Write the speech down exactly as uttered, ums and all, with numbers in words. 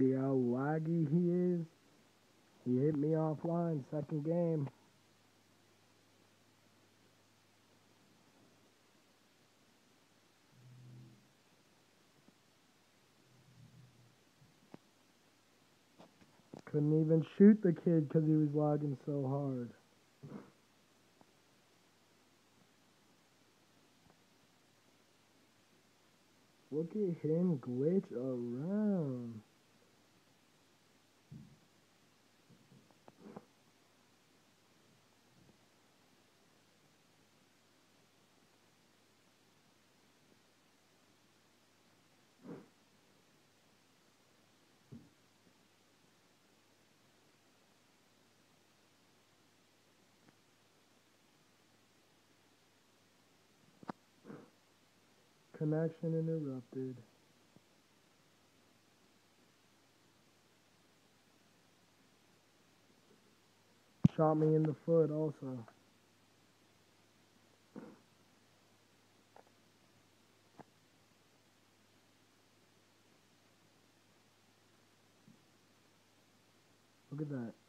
See how laggy he is? He hit me offline, second game. Couldn't even shoot the kid because he was lagging so hard. Look at him glitch around. Connection interrupted. Shot me in the foot also. Look at that.